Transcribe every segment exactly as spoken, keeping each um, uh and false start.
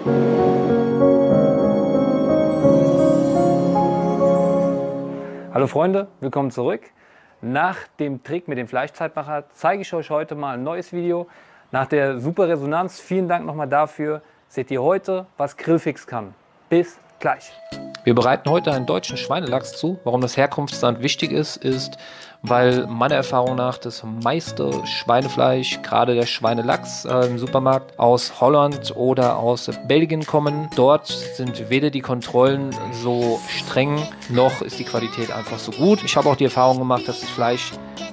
Hallo Freunde, willkommen zurück. Nach dem Trick mit dem Fleischzeitmacher zeige ich euch heute mal ein neues Video. Nach der super Resonanz, vielen Dank nochmal dafür, seht ihr heute, was Grillfix kann. Bis gleich. Wir bereiten heute einen deutschen Schweinelachs zu. Warum das Herkunftsland wichtig ist, ist, weil meiner Erfahrung nach das meiste Schweinefleisch, gerade der Schweinelachs äh, im Supermarkt, aus Holland oder aus Belgien kommen. Dort sind weder die Kontrollen so streng, noch ist die Qualität einfach so gut. Ich habe auch die Erfahrung gemacht, dass das Fleisch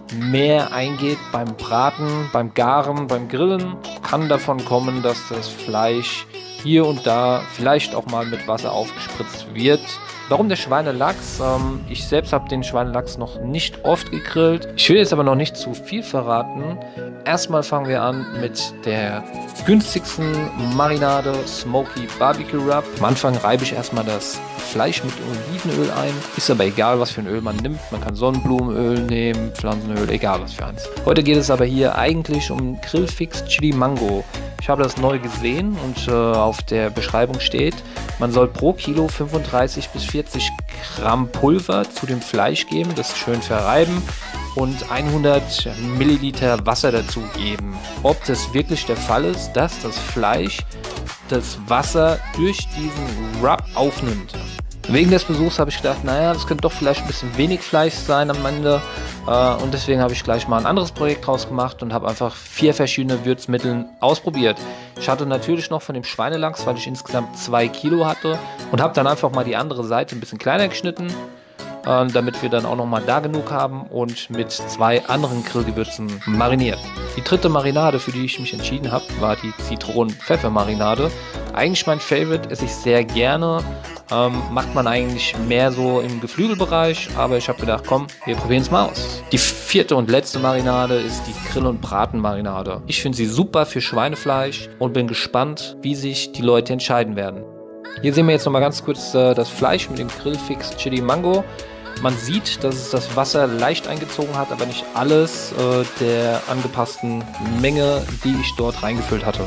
mehr eingeht beim Braten, beim Garen, beim Grillen. Kann davon kommen, dass das Fleisch hier und da vielleicht auch mal mit Wasser aufgespritzt wird. Warum der Schweinelachs? Ähm, ich selbst habe den Schweinelachs noch nicht oft gegrillt. Ich will jetzt aber noch nicht zu viel verraten. Erstmal fangen wir an mit der günstigsten Marinade, Smoky Barbecue Rub. Am Anfang reibe ich erstmal das Fleisch mit Olivenöl ein. Ist aber egal, was für ein Öl man nimmt. Man kann Sonnenblumenöl nehmen, Pflanzenöl, egal was für eins. Heute geht es aber hier eigentlich um Grillfix Chili Mango. Ich habe das neu gesehen und äh, auf der Beschreibung steht, man soll pro Kilo fünfunddreißig bis vierzig Gramm Pulver zu dem Fleisch geben, das schön verreiben und hundert Milliliter Wasser dazu geben. Ob das wirklich der Fall ist, dass das Fleisch das Wasser durch diesen Rub aufnimmt. Wegen des Besuchs habe ich gedacht, naja, das könnte doch vielleicht ein bisschen wenig Fleisch sein am Ende. Äh, und deswegen habe ich gleich mal ein anderes Projekt draus gemacht und habe einfach vier verschiedene Würzmittel ausprobiert. Ich hatte natürlich noch von dem Schweinelachs, weil ich insgesamt zwei Kilo hatte und habe dann einfach mal die andere Seite ein bisschen kleiner geschnitten, äh, damit wir dann auch noch mal da genug haben und mit zwei anderen Grillgewürzen mariniert. Die dritte Marinade, für die ich mich entschieden habe, war die Zitronen-Pfeffer-Marinade. Eigentlich mein Favorite, esse ich sehr gerne. Ähm, macht man eigentlich mehr so im Geflügelbereich, aber ich habe gedacht, komm, wir probieren es mal aus. Die vierte und letzte Marinade ist die Grill- und Bratenmarinade. Ich finde sie super für Schweinefleisch und bin gespannt, wie sich die Leute entscheiden werden. Hier sehen wir jetzt noch mal ganz kurz äh, das Fleisch mit dem Grillfix Chili Mango. Man sieht, dass es das Wasser leicht eingezogen hat, aber nicht alles äh, der angepassten Menge, die ich dort reingefüllt hatte.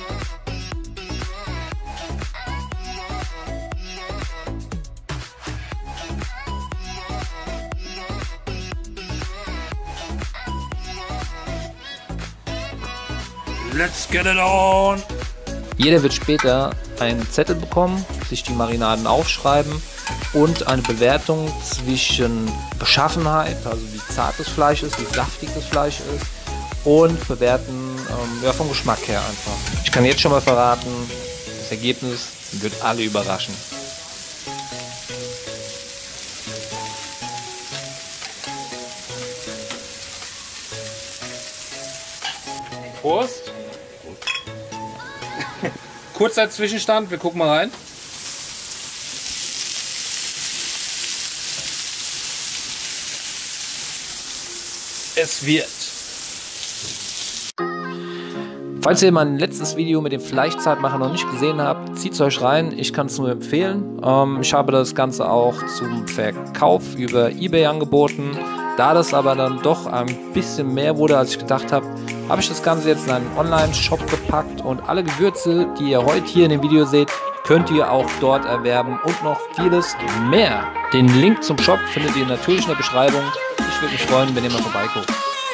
Let's get it on! Jeder wird später einen Zettel bekommen, sich die Marinaden aufschreiben und eine Bewertung zwischen Beschaffenheit, also wie zart das Fleisch ist, wie saftig das Fleisch ist, und bewerten ähm, ja, vom Geschmack her einfach. Ich kann jetzt schon mal verraten, das Ergebnis wird alle überraschen. Prost! Kurzer Zwischenstand, wir gucken mal rein. Es wird. Falls ihr mein letztes Video mit dem Fleischzeitmacher noch nicht gesehen habt, zieht es euch rein. Ich kann es nur empfehlen. Ähm, ich habe das Ganze auch zum Verkauf über eBay angeboten. Da das aber dann doch ein bisschen mehr wurde, als ich gedacht habe, habe ich das Ganze jetzt in einen Online-Shop gepackt und alle Gewürze, die ihr heute hier in dem Video seht, könnt ihr auch dort erwerben und noch vieles mehr. Den Link zum Shop findet ihr natürlich in der Beschreibung. Ich würde mich freuen, wenn ihr mal vorbeiguckt.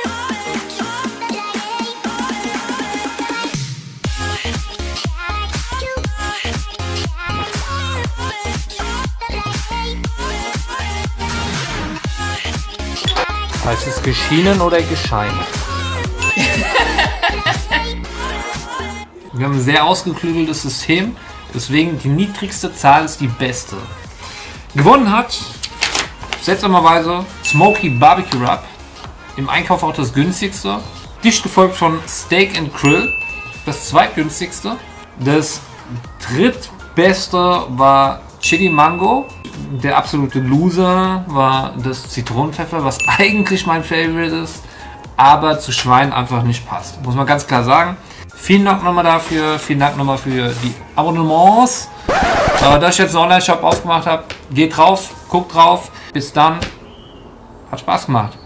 Heißt es geschienen oder gescheint? Wir haben ein sehr ausgeklügeltes System, deswegen die niedrigste Zahl ist die beste. Gewonnen hat seltsamerweise Smoky Barbecue Rub, im Einkauf auch das günstigste, dicht gefolgt von Steak and Grill, das zweitgünstigste. Das drittbeste war Chili Mango. Der absolute Loser war das Zitronenpfeffer, was eigentlich mein Favorite ist, aber zu Schwein einfach nicht passt. Muss man ganz klar sagen. Vielen Dank nochmal dafür, vielen Dank nochmal für die Abonnements. Äh, dass ich jetzt einen Online-Shop aufgemacht habe, geht drauf, guckt drauf. Bis dann. Hat Spaß gemacht.